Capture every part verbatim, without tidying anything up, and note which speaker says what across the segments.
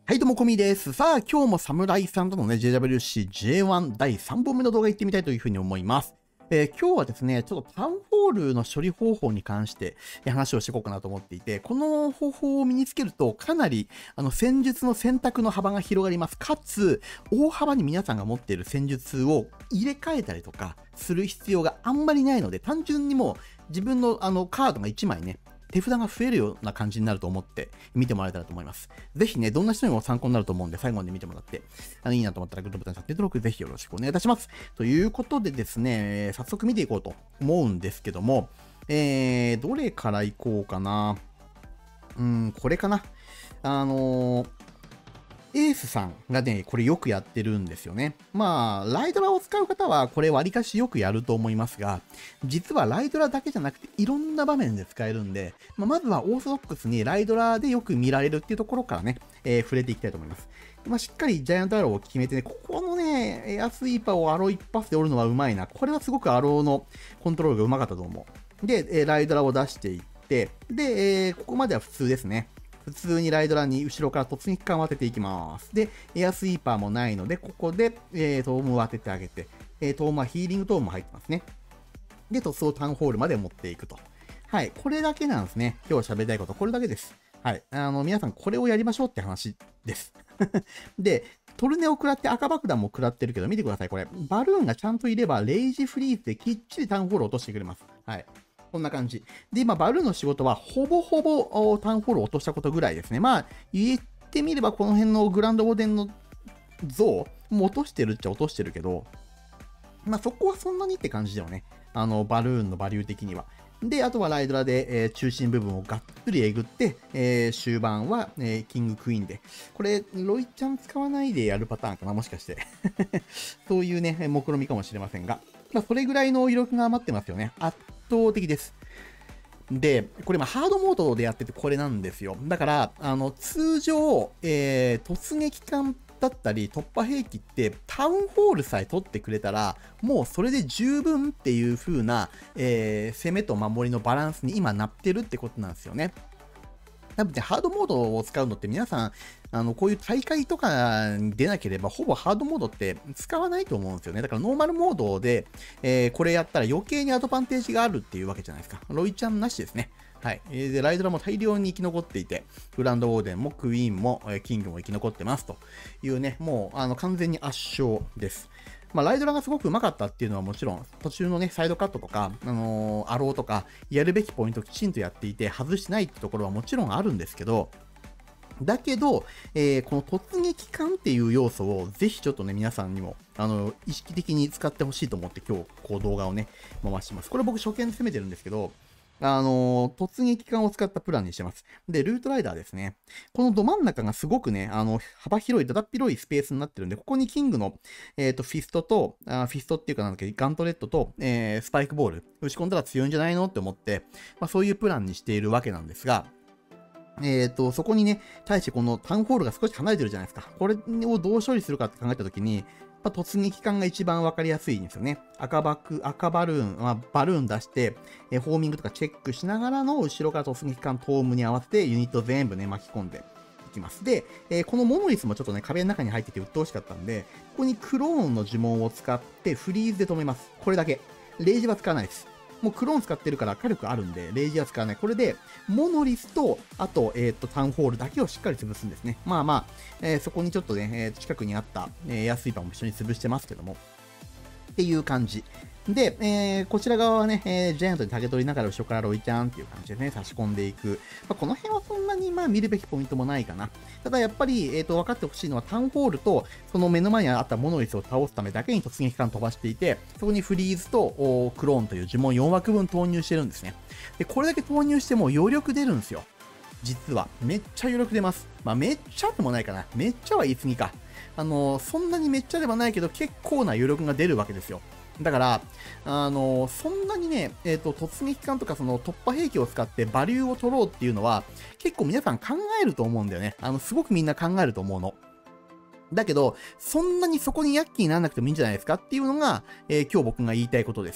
Speaker 1: はい、どうも、コミです。さあ、今日も侍さんとのね、ジェイダブリューシージェイワン だいさんぼんめの動画行ってみたいというふうに思います。えー今日はですね、ちょっとタウンホールの処理方法に関してえー話をしていこうかなと思っていて、この方法を身につけると、かなりあの戦術の選択の幅が広がります。かつ、大幅に皆さんが持っている戦術を入れ替えたりとかする必要があんまりないので、単純にもう自分のあのカードがいちまいね、手札が増えるような感じになると思って見てもらえたらと思います。ぜひね、どんな人にも参考になると思うんで、最後まで見てもらって、あのいいなと思ったらグッドボタン、チャンネル登録ぜひよろしくお願いいたします。ということでですね、早速見ていこうと思うんですけども、えー、どれからいこうかな。うーん、これかな。あのー、エースさんがね、これよくやってるんですよね。まあ、ライドラを使う方はこれ割かしよくやると思いますが、実はライドラだけじゃなくていろんな場面で使えるんで、まあ、まずはオーソドックスにライドラでよく見られるっていうところからね、えー触れていきたいと思います。まあ、しっかりジャイアントアローを決めてね、ここのね、エアスイーパーをアロー一発で折るのはうまいな。これはすごくアローのコントロールがうまかったと思う。で、えーライドラを出していって、で、えーここまでは普通ですね。普通にライドラに後ろから突撃艦を当てていきます。で、エアスイーパーもないので、ここで、えー、トームを当ててあげて、えー、トームはヒーリングトームも入ってますね。で、トスをタウンホールまで持っていくと。はい、これだけなんですね。今日喋りたいこと、これだけです。はい、あの、皆さんこれをやりましょうって話です。で、トルネを食らって赤爆弾も食らってるけど、見てください、これ。バルーンがちゃんといれば、レイジフリーズできっちりタウンホールを落としてくれます。はい。こんな感じ。で、今、バルーンの仕事は、ほぼほぼおタウンホールを落としたことぐらいですね。まあ、言ってみれば、この辺のグランドオーデンの像も落としてるっちゃ落としてるけど、まあ、そこはそんなにって感じだよね。あの、バルーンのバリュー的には。で、あとはライドラで、えー中心部分をがっつりえぐって、えー終盤は、えーキングクイーンで。これ、ロイちゃん使わないでやるパターンかな、もしかして。そういうね、目論みかもしれませんが。まあ、それぐらいの威力が余ってますよね。圧倒的です。で、これ今ハードモードでやっててこれなんですよ。だから、あの、通常、えー突撃艦だったり突破兵器ってタウンホールさえ取ってくれたら、もうそれで十分っていう風な、えー攻めと守りのバランスに今なってるってことなんですよね。多分ね、ハードモードを使うのって皆さん、あの、こういう大会とかに出なければ、ほぼハードモードって使わないと思うんですよね。だからノーマルモードで、えーこれやったら余計にアドバンテージがあるっていうわけじゃないですか。ロイちゃんなしですね。はい。えーで、ライドラも大量に生き残っていて、グランドオーデンもクイーンも、えーキングも生き残ってますというね、もう、あの、完全に圧勝です。まあ、ライドラがすごくうまかったっていうのはもちろん、途中のね、サイドカットとか、あのーアローとか、やるべきポイントをきちんとやっていて、外してないってところはもちろんあるんですけど、だけど、えーこの突撃艦っていう要素をぜひちょっとね、皆さんにも、あの、意識的に使ってほしいと思って今日、こう動画をね、回してます。これ僕初見で攻めてるんですけど、あのー突撃艦を使ったプランにしてます。で、ルートライダーですね。このど真ん中がすごくね、あの、幅広い、だだっ広いスペースになってるんで、ここにキングの、えっ、と、フィストと、あフィストっていうかなんだっけ、ガントレットと、えースパイクボール、打ち込んだら強いんじゃないのって思って、まあそういうプランにしているわけなんですが、えっ、と、そこにね、対してこのタウンホールが少し離れてるじゃないですか。これをどう処理するかって考えたときに、まあ、突撃艦が一番わかりやすいんですよね。赤バク、赤バルーン、まあ、バルーン出して、えーホーミングとかチェックしながらの後ろから突撃艦トームに合わせてユニット全部ね、巻き込んでいきます。で、えーこのモノリスもちょっとね、壁の中に入ってて鬱陶しかったんで、ここにクローンの呪文を使ってフリーズで止めます。これだけ。レイジは使わないです。もうクローン使ってるから火力あるんで、レイジは使わない。これで、モノリスと、あと、えっ、と、タウンホールだけをしっかり潰すんですね。まあまあ、えーそこにちょっとね、えー近くにあった、えー、エアスイーパーも一緒に潰してますけども、っていう感じ。で、えーこちら側はね、えージャイアントに竹取りながら後ろからロイちゃんっていう感じでね、差し込んでいく。まあ、この辺はそんなにまあ見るべきポイントもないかな。ただやっぱり、えっ、と、分かってほしいのはタウンホールと、その目の前にあったモノリスを倒すためだけに突撃艦飛ばしていて、そこにフリーズとおクローンという呪文よん枠分投入してるんですね。で、これだけ投入しても余力出るんですよ。実は。めっちゃ余力出ます。まあ、めっちゃでもないかな。めっちゃは言い過ぎか。あのーそんなにめっちゃではないけど、結構な余力が出るわけですよ。だから、あのーそんなにね、えっ、と、突撃艦とかその突破兵器を使ってバリューを取ろうっていうのは、結構皆さん考えると思うんだよね。あの、すごくみんな考えると思うの。だけど、そんなにそこにヤッキーにならなくてもいいんじゃないですかっていうのが、えー今日僕が言いたいことです。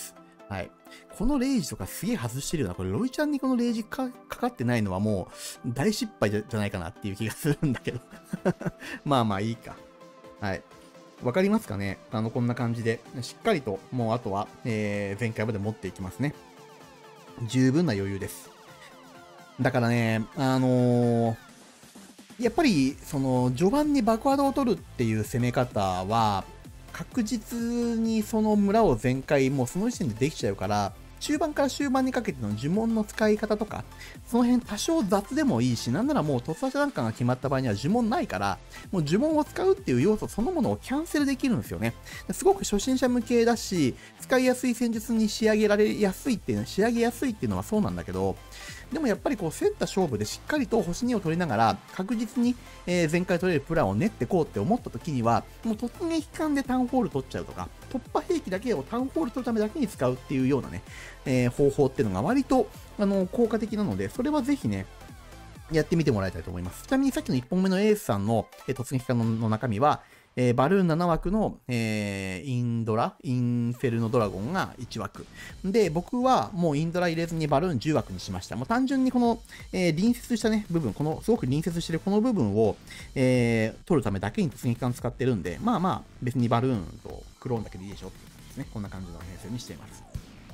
Speaker 1: はい。このレイジとかすげえ外してるよな。これ、ロイちゃんにこのレイジかかかってないのはもう大失敗じゃじゃないかなっていう気がするんだけど。まあまあいいか。はい。わかりますかね？あの、こんな感じで、しっかりと、もうあとは、えー、前回まで持っていきますね。十分な余裕です。だからね、あのー、やっぱり、その、序盤に爆破を取るっていう攻め方は、確実にその村を全開、もうその時点でできちゃうから、中盤から終盤にかけての呪文の使い方とか、その辺多少雑でもいいし、なんならもう突破者段階が決まった場合には呪文ないから、もう呪文を使うっていう要素そのものをキャンセルできるんですよね。すごく初心者向けだし、使いやすい戦術に仕上げられやすいっていうのは、仕上げやすいっていうのはそうなんだけど、でもやっぱりこう競った勝負でしっかりと星にを取りながら確実に、えー、前回取れるプランを練ってこうって思った時にはもう突撃艦でタウンホール取っちゃうとか突破兵器だけをタウンホール取るためだけに使うっていうようなね、えー、方法っていうのが割とあの効果的なのでそれはぜひねやってみてもらいたいと思います。ちなみにさっきのいっぽんめのエースさんの、えー、突撃艦 の, の中身はえー、バルーンなな枠の、えー、インドラ、インフェルノドラゴンがいち枠。で、僕はもうインドラ入れずにバルーンじゅう枠にしました。もう単純にこの、えー、隣接したね、部分、この、すごく隣接してるこの部分を、えー、取るためだけに突撃艦使ってるんで、まあまあ、別にバルーンとクローンだけでいいでしょっていう感じですね。こんな感じの編成にしています。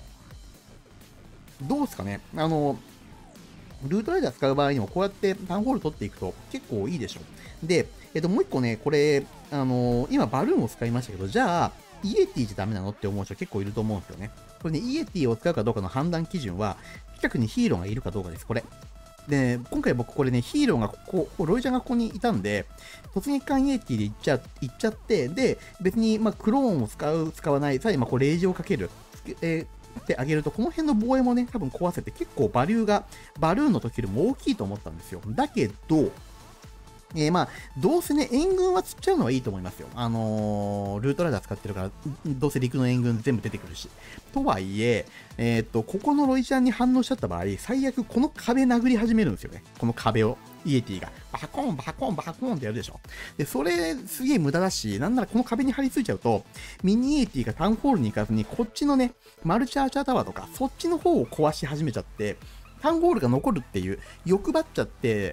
Speaker 1: どうですかねあの、ルートライダー使う場合にもこうやってタウンホール取っていくと結構いいでしょ。で、えっと、もう一個ね、これ、あのー、今バルーンを使いましたけど、じゃあ、イエティじゃダメなのって思う人結構いると思うんですよね。これね、イエティを使うかどうかの判断基準は、近くにヒーローがいるかどうかです、これ。で、今回僕これね、ヒーローがここ、ロイちゃんがここにいたんで、突撃艦イエティで行っちゃ行っちゃって、で、別に、まあ、クローンを使う、使わない、さらに、まあ、こう、レイジをかける。えーってあげると、この辺の防衛もね、多分壊せて結構バリューがバルーンの時よりも大きいと思ったんですよ。だけど、えー、まあ、どうせね、援軍は釣っちゃうのはいいと思いますよ。あのー、ルートライダー使ってるから、どうせ陸の援軍全部出てくるし。とはいえ、えー、っと、ここのロイちゃんに反応しちゃった場合、最悪この壁殴り始めるんですよね。この壁を。イエティが。バコン、バコン、バコンってやるでしょ。で、それすげえ無駄だし、なんならこの壁に張り付いちゃうと、ミニイエティがタウンホールに行かずに、こっちのね、マルチアーチャータワーとか、そっちの方を壊し始めちゃって、タウンホールが残るっていう、欲張っちゃって、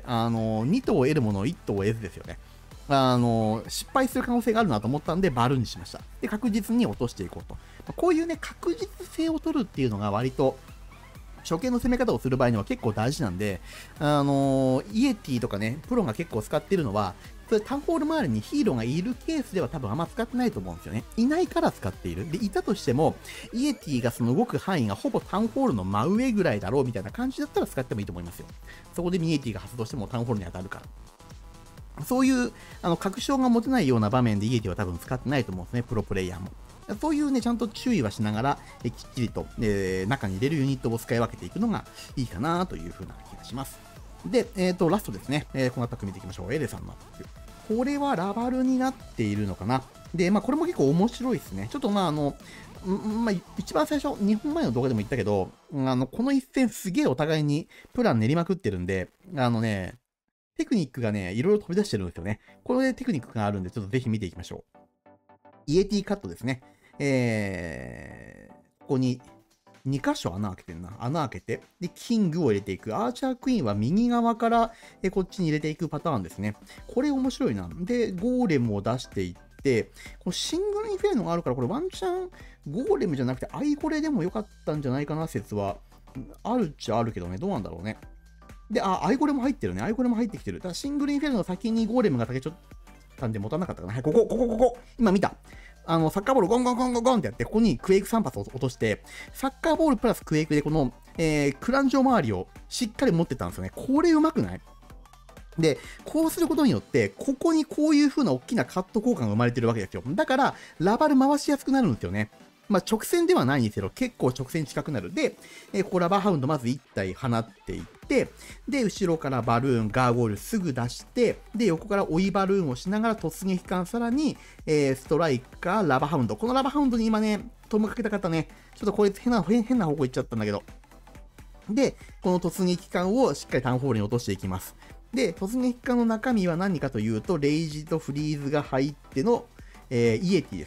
Speaker 1: あの、に頭を得るものをいち頭を得ずですよね。あの、失敗する可能性があるなと思ったんで、バルーンにしました。で、確実に落としていこうと。こういうね、確実性を取るっていうのが割と、初見の攻め方をする場合には結構大事なんで、あのー、イエティとかね、プロが結構使ってるのは、それタウンホール周りにヒーローがいるケースでは多分あんま使ってないと思うんですよね。いないから使っている。で、いたとしても、イエティがその動く範囲がほぼタウンホールの真上ぐらいだろうみたいな感じだったら使ってもいいと思いますよ。そこでミエティが発動してもタウンホールに当たるから。そういう、あの、確証が持てないような場面でイエティは多分使ってないと思うんですね、プロプレイヤーも。そういうね、ちゃんと注意はしながら、えきっちりと、えー、中に入れるユニットを使い分けていくのがいいかなというふうな気がします。で、えっ、ー、と、ラストですね。えー、このアタック見ていきましょう。エレさんのアタック。これはラバルになっているのかな。で、まあ、これも結構面白いですね。ちょっとまあ、あの、まあ、一番最初、にほんまえの動画でも言ったけど、あの、この一戦すげえお互いにプラン練りまくってるんで、あのね、テクニックがね、いろいろ飛び出してるんですよね。これでテクニックがあるんで、ちょっとぜひ見ていきましょう。イエティカットですね。えー、ここにに箇所穴開けてんな。穴開けて、で、キングを入れていく。アーチャークイーンは右側からえこっちに入れていくパターンですね。これ面白いな。で、ゴーレムを出していって、このシングルインフェルノがあるから、これワンチャンゴーレムじゃなくてアイゴレでもよかったんじゃないかな説はあるっちゃあるけどね。どうなんだろうね。で、あ、アイゴレも入ってるね。アイゴレも入ってきてる。ただシングルインフェルノの先にゴーレムが竹ちょったんで持たなかったかな。はい、ここ、ここ、ここ。今見た。あの、サッカーボールゴンゴンゴンゴンゴンってやって、ここにクエイクさん発を落として、サッカーボールプラスクエイクでこの、えー、クランジョ周りをしっかり持ってたんですよね。これうまくない？で、こうすることによって、ここにこういう風な大きなカット効果が生まれてるわけですよ。だから、ラバル回しやすくなるんですよね。まあ、直線ではないんですけど、結構直線近くなる。で、えー、ここラバーハウンドまずいち体放っていって、で、後ろからバルーン、ガーゴールすぐ出して、で、横から追いバルーンをしながら突撃艦、さらに、えー、ストライカー、ラバーハウンド。このラバーハウンドに今ね、トムかけた方ね、ちょっとこれ変な、変な方向行っちゃったんだけど。で、この突撃艦をしっかりタウンホールに落としていきます。で、突撃艦の中身は何かというと、レイジとフリーズが入っての、えー、イエティですね。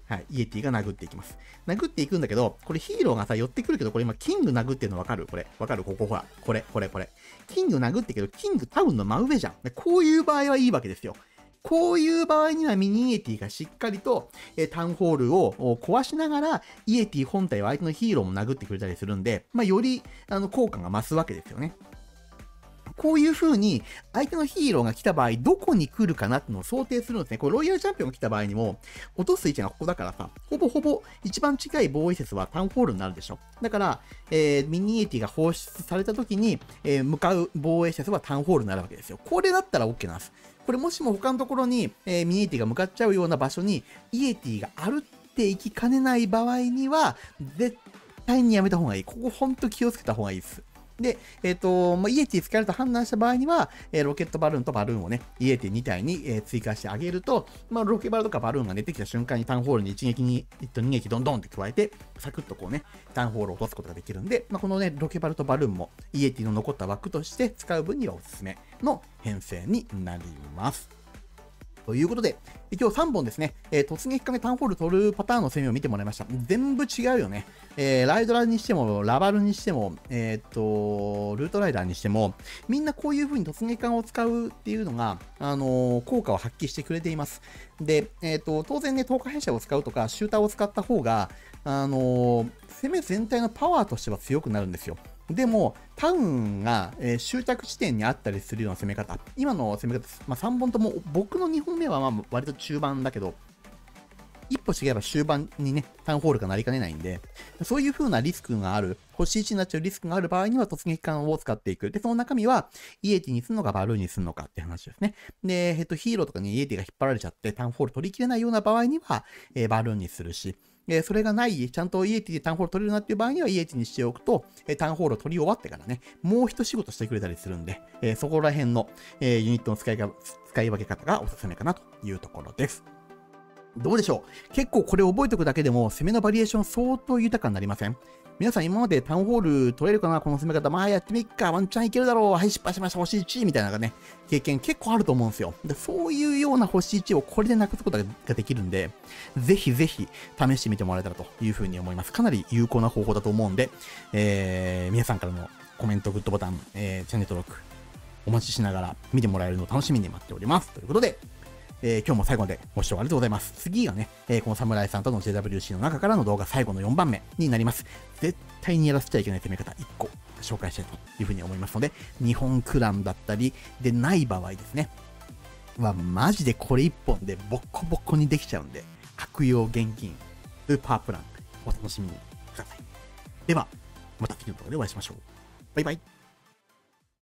Speaker 1: はい、イエティが殴っていきます。殴っていくんだけど、これヒーローがさ、寄ってくるけど、これ今、キング殴ってるの分かるこれ。分かるここほら。これ、これ、これ。キング殴ってるけど、キングタウンの真上じゃん。でこういう場合はいいわけですよ。こういう場合にはミニイエティがしっかりと、えー、タウンホールを壊しながら、イエティ本体は相手のヒーローも殴ってくれたりするんで、まあ、よりあの効果が増すわけですよね。こういう風に、相手のヒーローが来た場合、どこに来るかなっていうのを想定するんですね。これ、ロイヤルチャンピオンが来た場合にも、落とす位置がここだからさ、ほぼほぼ一番近い防衛施設はタウンホールになるでしょ。だから、えー、ミニエティが放出された時に、えー、向かう防衛施設はタウンホールになるわけですよ。これだったら OK なんです。これもしも他のところに、えー、ミニエティが向かっちゃうような場所に、イエティが歩っていきかねない場合には、絶対にやめた方がいい。ここほんと気をつけた方がいいです。で、えっ、ー、と、まあ、イエティ使えると判断した場合には、えー、ロケットバルーンとバルーンをね、イエティに体に、えー、追加してあげると、まあ、ロケバルとかバルーンが出てきた瞬間にタウンホールに一撃に、えっと、に撃どんどんって加えて、サクッとこうね、タウンホールを落とすことができるんで、まあ、このね、ロケバルとバルーンもイエティの残った枠として使う分にはおすすめの編成になります。ということで、今日さんぼんですね、えー、突撃化でタウンホール取るパターンの攻めを見てもらいました。全部違うよね。えー、ライドラにしても、ラバルにしても、えー、っと、ルートライダーにしても、みんなこういう風に突撃艦を使うっていうのが、あのー、効果を発揮してくれています。で、えー、っと、当然ね、透過変射を使うとか、シューターを使った方が、あのー、攻め全体のパワーとしては強くなるんですよ。でも、タウンが、えー、終着地点にあったりするような攻め方。今の攻め方、まあ、さんぼんとも、僕のにほんめはまあ割と中盤だけど、一歩違えば終盤にね、タウンホールがなりかねないんで、そういう風なリスクがある、星いちになっちゃうリスクがある場合には突撃艦を使っていく。で、その中身は、イエティにするのかバルーンにするのかって話ですね。で、えっと、ヒーローとかにイエティが引っ張られちゃって、タウンホール取りきれないような場合には、えー、バルーンにするし、えー、それがない、ちゃんとイエティでタウンホール取れるなっていう場合にはイエティにしておくと、えー、タウンホールを取り終わってからね、もう一仕事してくれたりするんで、えー、そこら辺の、えー、ユニットの使いが使い分け方がおすすめかなというところです。どうでしょう？結構これ覚えておくだけでも攻めのバリエーション相当豊かになりません？皆さん今までタウンホール取れるかなこの攻め方。まあやってみっか。ワンチャンいけるだろう。はい、失敗しました。星いちみたいなね、経験結構あると思うんですよ。で、そういうような星いちをこれでなくすことができるんで、ぜひぜひ試してみてもらえたらというふうに思います。かなり有効な方法だと思うんで、えー、皆さんからのコメント、グッドボタン、えー、チャンネル登録、お待ちしながら見てもらえるのを楽しみに待っております。ということで、えー、今日も最後までご視聴ありがとうございます。次がね、えー、この侍さんとの ジェイダブリューシー の中からの動画最後のよんばんめになります。絶対にやらせちゃいけない攻め方いっこ紹介したいというふうに思いますので、日本クランだったりでない場合ですね。はマジでこれいっぽんでボッコボコにできちゃうんで、悪用現金、スーパープラン、お楽しみにください。では、また次の動画でお会いしましょう。バイバイ。